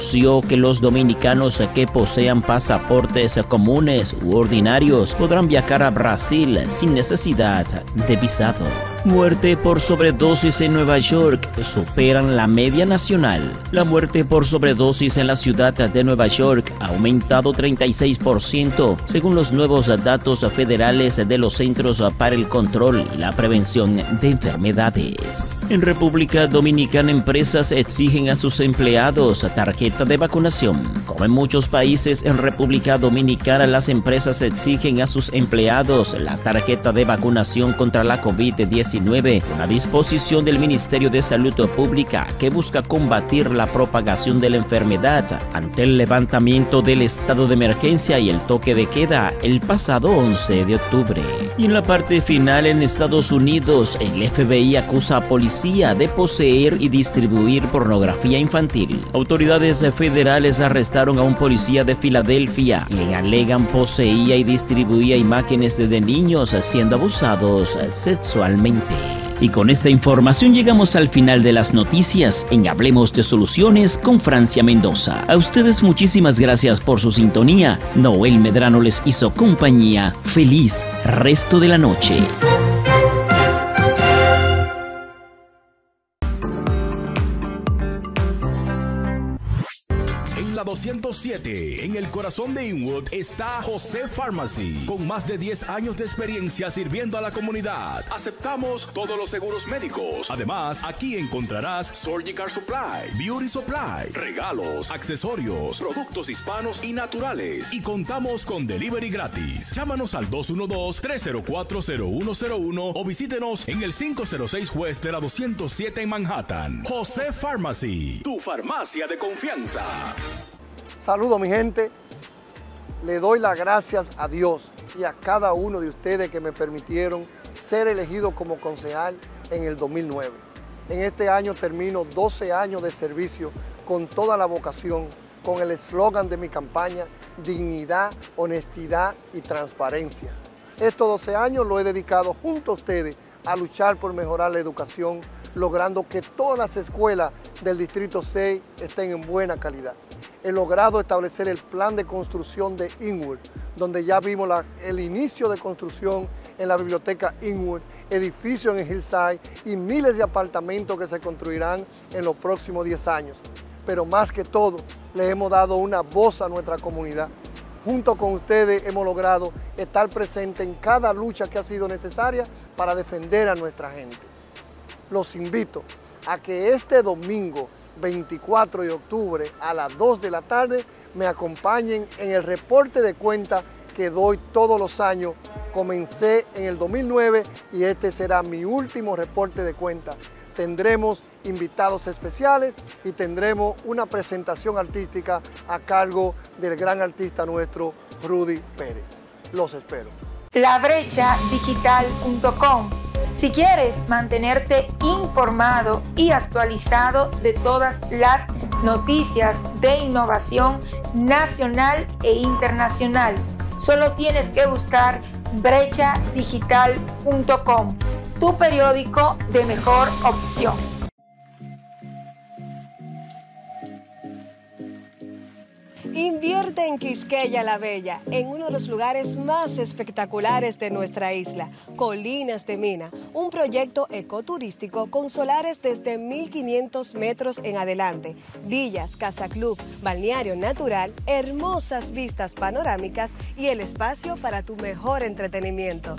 que los dominicanos que posean pasaportes comunes u ordinarios podrán viajar a Brasil sin necesidad de visado. Muerte por sobredosis en Nueva York superan la media nacional. La muerte por sobredosis en la ciudad de Nueva York ha aumentado 36% según los nuevos datos federales de los Centros para el Control y la Prevención de Enfermedades. En República Dominicana, empresas exigen a sus empleados tarjeta de vacunación. Como en muchos países, en República Dominicana las empresas exigen a sus empleados la tarjeta de vacunación contra la COVID-19, una disposición del Ministerio de Salud Pública que busca combatir la propagación de la enfermedad ante el levantamiento del estado de emergencia y el toque de queda el pasado 11 de octubre. Y en la parte final, en Estados Unidos, el FBI acusa a policía de poseer y distribuir pornografía infantil. Autoridades federales arrestaron a un policía de Filadelfia, quien alegan poseía y distribuía imágenes de niños siendo abusados sexualmente. Y con esta información llegamos al final de las noticias en Hablemos de Soluciones con Francia Mendoza. A ustedes muchísimas gracias por su sintonía. Noel Medrano les hizo compañía. Feliz resto de la noche. La 207, en el corazón de Inwood, está José Pharmacy, con más de 10 años de experiencia sirviendo a la comunidad. Aceptamos todos los seguros médicos. Además, aquí encontrarás Surgical Supply, Beauty Supply, regalos, accesorios, productos hispanos y naturales. Y contamos con delivery gratis. Llámanos al 212-304-0101 o visítenos en el 506 West de la 207 en Manhattan. José Pharmacy, tu farmacia de confianza. Saludos mi gente, le doy las gracias a Dios y a cada uno de ustedes que me permitieron ser elegido como concejal en el 2009. En este año termino 12 años de servicio con toda la vocación, con el eslogan de mi campaña, dignidad, honestidad y transparencia. Estos 12 años lo he dedicado junto a ustedes a luchar por mejorar la educación, logrando que todas las escuelas del Distrito 6 estén en buena calidad. He logrado establecer el plan de construcción de Inwood, donde ya vimos el inicio de construcción en la biblioteca Inwood, edificios en Hillside y miles de apartamentos que se construirán en los próximos 10 años. Pero más que todo, le hemos dado una voz a nuestra comunidad. Junto con ustedes hemos logrado estar presentes en cada lucha que ha sido necesaria para defender a nuestra gente. Los invito a que este domingo 24 de octubre a las 2 de la tarde me acompañen en el reporte de cuentas que doy todos los años. Comencé en el 2009 y este será mi último reporte de cuentas. Tendremos invitados especiales y tendremos una presentación artística a cargo del gran artista nuestro, Rudy Pérez. Los espero. labrechadigital.com. Si quieres mantenerte informado y actualizado de todas las noticias de innovación nacional e internacional, solo tienes que buscar brechadigital.com, tu periódico de mejor opción. Invierte en Quisqueya la Bella, en uno de los lugares más espectaculares de nuestra isla, Colinas de Mina, un proyecto ecoturístico con solares desde 1.500 metros en adelante, villas, casa club, balneario natural, hermosas vistas panorámicas y el espacio para tu mejor entretenimiento.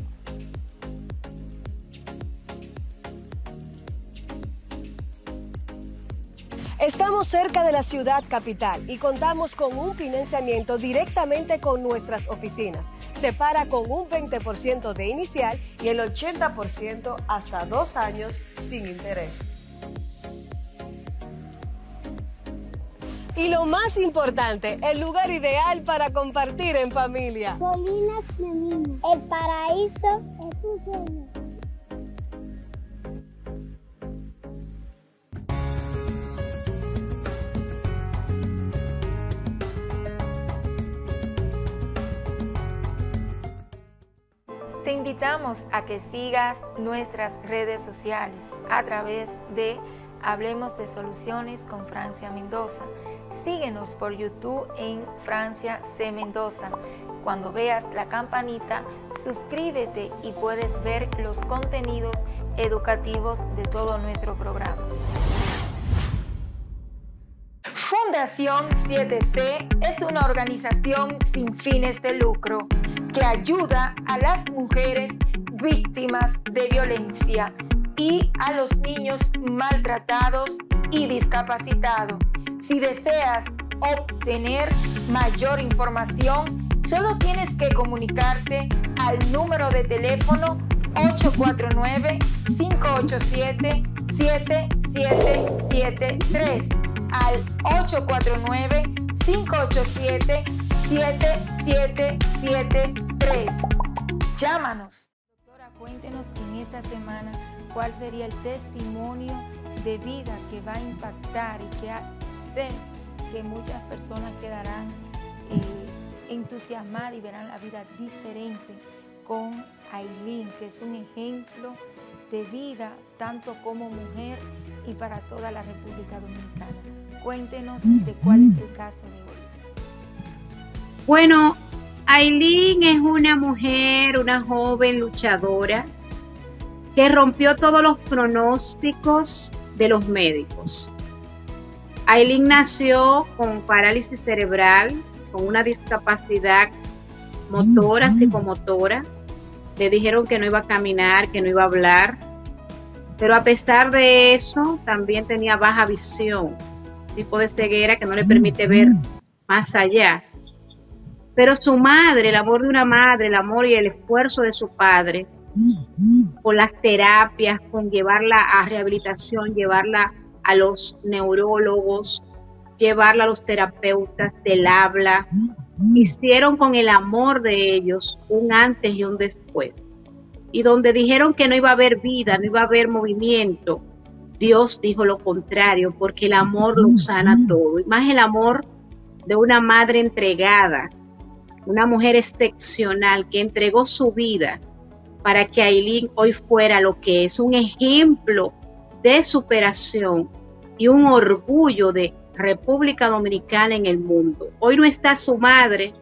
Estamos cerca de la ciudad capital y contamos con un financiamiento directamente con nuestras oficinas. Se paga con un 20% de inicial y el 80% hasta 2 años sin interés. Y lo más importante, el lugar ideal para compartir en familia. Colinas de Mina, el paraíso es tu sueño. Te invitamos a que sigas nuestras redes sociales a través de Hablemos de Soluciones con Francia Mendoza. Síguenos por YouTube en Francia C. Mendoza. Cuando veas la campanita, suscríbete y puedes ver los contenidos educativos de todo nuestro programa. Fundación 7C es una organización sin fines de lucro que ayuda a las mujeres víctimas de violencia y a los niños maltratados y discapacitados. Si deseas obtener mayor información, solo tienes que comunicarte al número de teléfono 849-587-7773, al 849-587-7773. Llámanos. Doctora, cuéntenos en esta semana cuál sería el testimonio de vida que va a impactar y que sé que muchas personas quedarán entusiasmadas y verán la vida diferente con Ailín, que es un ejemplo de vida tanto como mujer y para toda la República Dominicana. Cuéntenos de cuál es el caso de hoy. Bueno, Ailín es una mujer, una joven luchadora que rompió todos los pronósticos de los médicos. Ailín nació con parálisis cerebral, con una discapacidad motora, psicomotora. Le dijeron que no iba a caminar, que no iba a hablar, pero a pesar de eso también tenía baja visión, tipo de ceguera que no le permite ver más allá. Pero su madre, el amor de una madre, el amor y el esfuerzo de su padre, con las terapias, con llevarla a rehabilitación, llevarla a los neurólogos, llevarla a los terapeutas del habla, hicieron con el amor de ellos un antes y un después. Y donde dijeron que no iba a haber vida, no iba a haber movimiento, Dios dijo lo contrario, porque el amor lo sana todo. Y más el amor de una madre entregada, una mujer excepcional que entregó su vida para que Ailín hoy fuera lo que es, un ejemplo de superación y un orgullo de República Dominicana en el mundo. Hoy no está su madre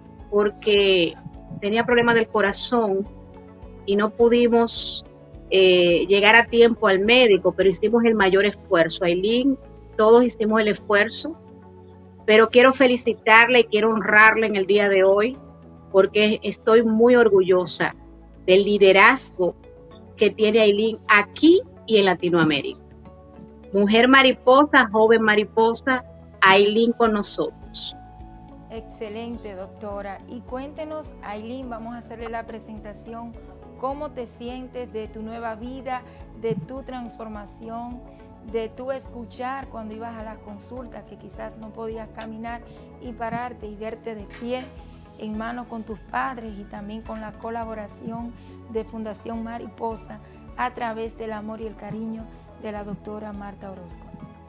porque tenía problemas del corazón y no pudimos llegar a tiempo al médico, pero hicimos el mayor esfuerzo. Ailín, todos hicimos el esfuerzo, pero quiero felicitarla y quiero honrarla en el día de hoy porque estoy muy orgullosa del liderazgo que tiene Ailín aquí y en Latinoamérica. Mujer mariposa, joven mariposa, Ailín con nosotros. Excelente, doctora. Y cuéntenos, Ailín, vamos a hacerle la presentación. ¿Cómo te sientes de tu nueva vida, de tu transformación, de tu escuchar cuando ibas a las consultas, que quizás no podías caminar y pararte y verte de pie en manos con tus padres y también con la colaboración de Fundación Mariposa a través del amor y el cariño de la doctora Marta Orozco?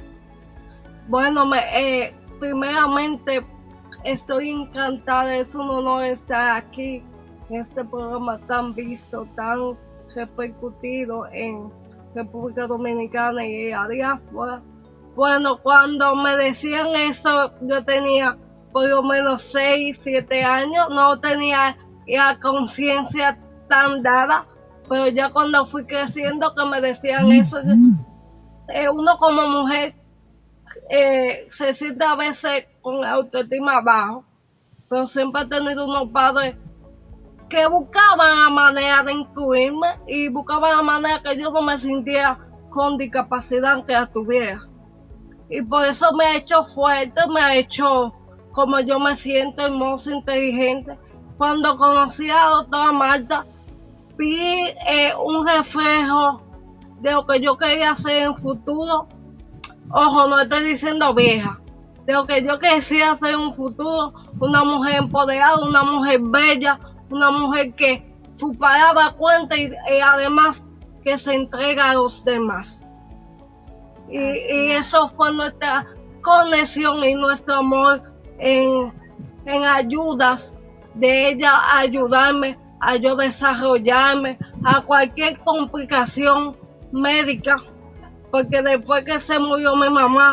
Bueno, primeramente estoy encantada, es un honor estar aquí en este programa tan visto, tan repercutido en República Dominicana y a diáspora. Bueno, cuando me decían eso, yo tenía por lo menos 6, 7 años, no tenía la conciencia tan dada, pero ya cuando fui creciendo que me decían eso, uno como mujer se siente a veces con la autoestima bajo, pero siempre he tenido unos padres que buscaban la manera de incluirme y buscaban la manera que yo no me sintiera con discapacidad aunque la tuviera. Y por eso me ha hecho fuerte, me ha hecho como yo me siento, hermosa, inteligente. Cuando conocí a la doctora Marta, vi un reflejo de lo que yo quería hacer en el futuro. Ojo, no estoy diciendo vieja. De lo que yo quería hacer en un futuro, una mujer empoderada, una mujer bella, una mujer que su palabra cuenta y además que se entrega a los demás. Y eso fue nuestra conexión y nuestro amor en ayudas de ella a ayudarme, a yo desarrollarme, a cualquier complicación médica, porque después que se murió mi mamá,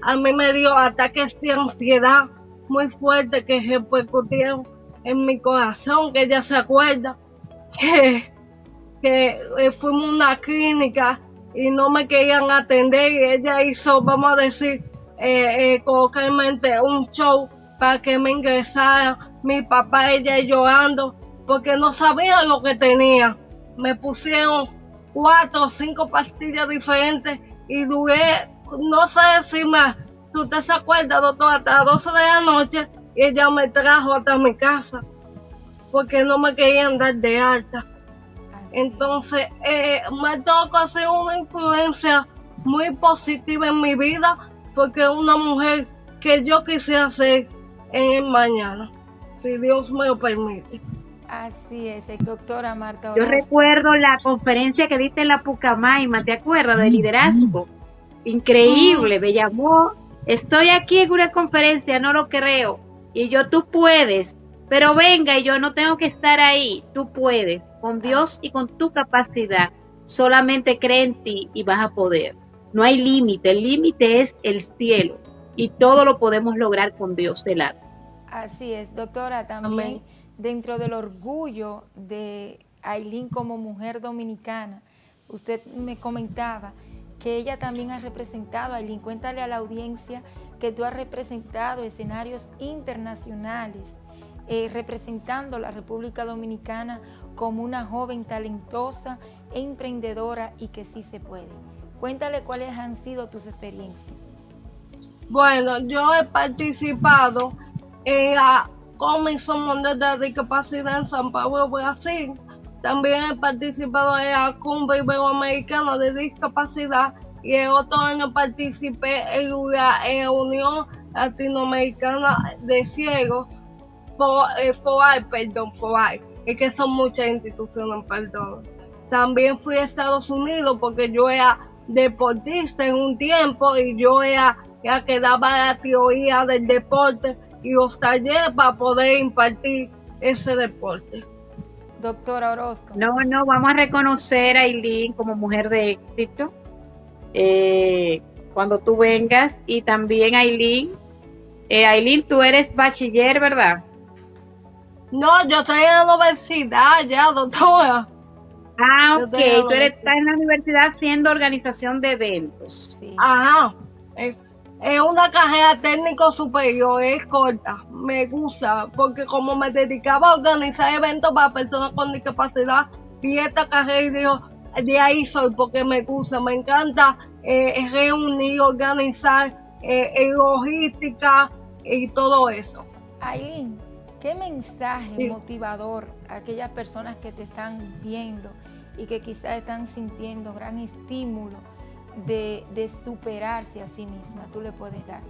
a mí me dio ataques de ansiedad muy fuertes que repercutieron en mi corazón, que ella se acuerda que fuimos a una clínica y no me querían atender y ella hizo, vamos a decir, coloquialmente un show para que me ingresara. Mi papá, ella llorando porque no sabía lo que tenía. Me pusieron 4 o 5 pastillas diferentes y duré, no sé si más. ¿Usted se acuerda, doctor? Hasta las 12 de la noche y ella me trajo hasta mi casa porque no me querían dar de alta. Entonces, me tocó hacer una influencia muy positiva en mi vida porque es una mujer que yo quisiera ser en el mañana, si Dios me lo permite. Así es, doctora Marta Yo Orozco. recuerdo la conferencia que diste en la Pucamaima, ¿te acuerdas? De liderazgo. Increíble, me llamó. Estoy aquí en una conferencia, no lo creo. Y yo, tú puedes. Pero venga, y yo no tengo que estar ahí. Tú puedes. Con Dios y con tu capacidad. Solamente cree en ti y vas a poder. No hay límite. El límite es el cielo. Y todo lo podemos lograr con Dios delante. Así es, doctora, también dentro del orgullo de Ailín como mujer dominicana, usted me comentaba que ella también ha representado, Ailín, cuéntale a la audiencia que tú has representado escenarios internacionales, representando la República Dominicana como una joven talentosa e emprendedora y que sí se puede. Cuéntale cuáles han sido tus experiencias. Bueno, yo he participado en la Comisión Mundial de la Discapacidad en San Pablo, Brasil. También he participado en la Cumbre Iberoamericana de Discapacidad y el otro año participé en la Unión Latinoamericana de Ciegos, FOAI, es que son muchas instituciones, perdón. También fui a Estados Unidos porque yo era deportista en un tiempo y yo era la que daba la teoría del deporte y los talleres para poder impartir ese deporte. Doctora Orozco. No, vamos a reconocer a Ailín como mujer de éxito cuando tú vengas. Y también Ailín, tú eres bachiller, ¿verdad? No, yo estoy en la universidad ya, doctora. Ah, ok, tú estás en la universidad haciendo organización de eventos. Sí. Ajá. Es una carrera técnico superior, es corta, me gusta, porque como me dedicaba a organizar eventos para personas con discapacidad, vi esta carrera y digo, de ahí soy, porque me gusta, me encanta reunir, organizar, logística y todo eso. Ailín, ¿qué mensaje motivador a aquellas personas que te están viendo y que quizás están sintiendo gran estímulo de superarse a sí misma, tú le puedes dar?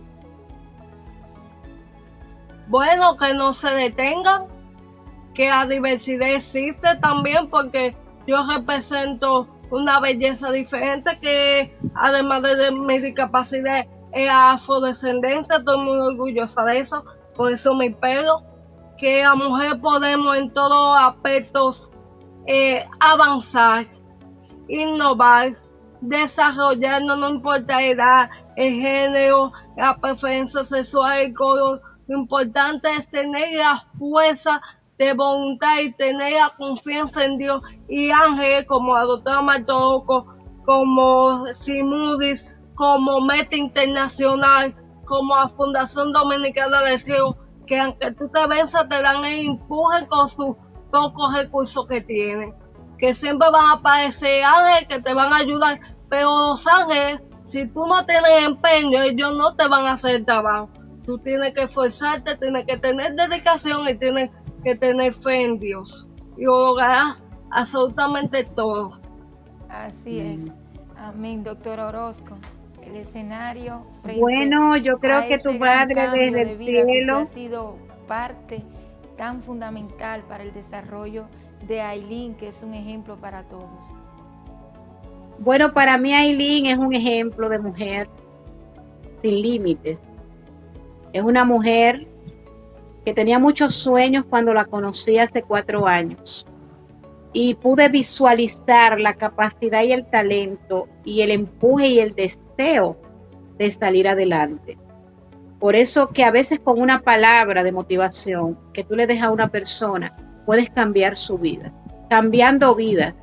Bueno, que no se detengan, que la diversidad existe también, porque yo represento una belleza diferente que además de mi discapacidad es afrodescendencia, estoy muy orgullosa de eso, por eso mi pelo, que la mujer podemos en todos aspectos avanzar, innovar, desarrollarnos, no importa la edad, el género, la preferencia sexual, el color. Lo importante es tener la fuerza de voluntad y tener la confianza en Dios y ángeles como la doctora Marta Orozco, como Simudis, como Meta Internacional, como la Fundación Dominicana de Ciegos, que aunque tú te venzas te dan el empuje con sus pocos recursos que tienen, que siempre van a aparecer ángeles que te van a ayudar, pero los ángeles, si tú no tienes empeño, ellos no te van a hacer el trabajo. Tú tienes que esforzarte, tienes que tener dedicación y tienes que tener fe en Dios y lograrás absolutamente todo. Así es. Amén, doctora Orozco. El escenario. Bueno, yo creo que tu padre desde el cielo ha sido parte tan fundamental para el desarrollo de Ailín, que es un ejemplo para todos. Bueno, para mí Ailín es un ejemplo de mujer sin límites. Es una mujer que tenía muchos sueños cuando la conocí hace 4 años. Y pude visualizar la capacidad y el talento y el empuje y el deseo de salir adelante. Por eso que a veces con una palabra de motivación que tú le dejas a una persona, puedes cambiar su vida. Cambiando vidas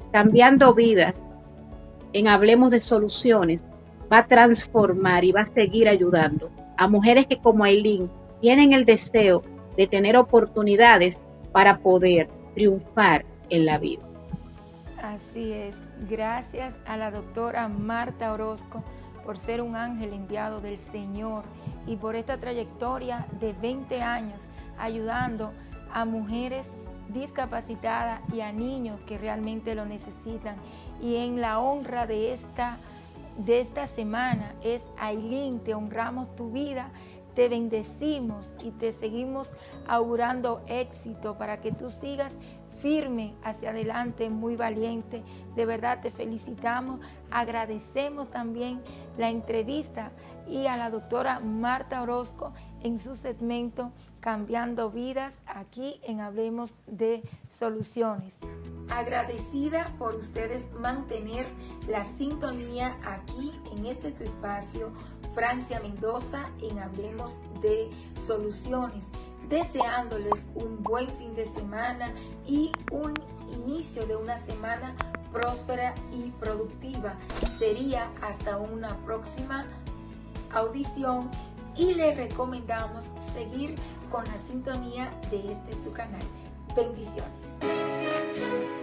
en Hablemos de Soluciones, va a transformar y va a seguir ayudando a mujeres que como Ailín tienen el deseo de tener oportunidades para poder triunfar en la vida. Así es. Gracias a la doctora Marta Orozco por ser un ángel enviado del Señor y por esta trayectoria de 20 años ayudando a mujeres discapacitadas y a niños que realmente lo necesitan. Y en la honra de esta semana es Ailín, te honramos tu vida, te bendecimos y te seguimos augurando éxito para que tú sigas firme hacia adelante, muy valiente. De verdad te felicitamos, agradecemos también la entrevista y a la doctora Marta Orozco en su segmento Cambiando Vidas, aquí en Hablemos de Soluciones. Agradecida por ustedes mantener la sintonía aquí en este tu espacio, Francia Mendoza, en Hablemos de Soluciones. Deseándoles un buen fin de semana y un inicio de una semana próspera y productiva. Sería hasta una próxima audición y le recomendamos seguir con la sintonía de este su canal. Bendiciones.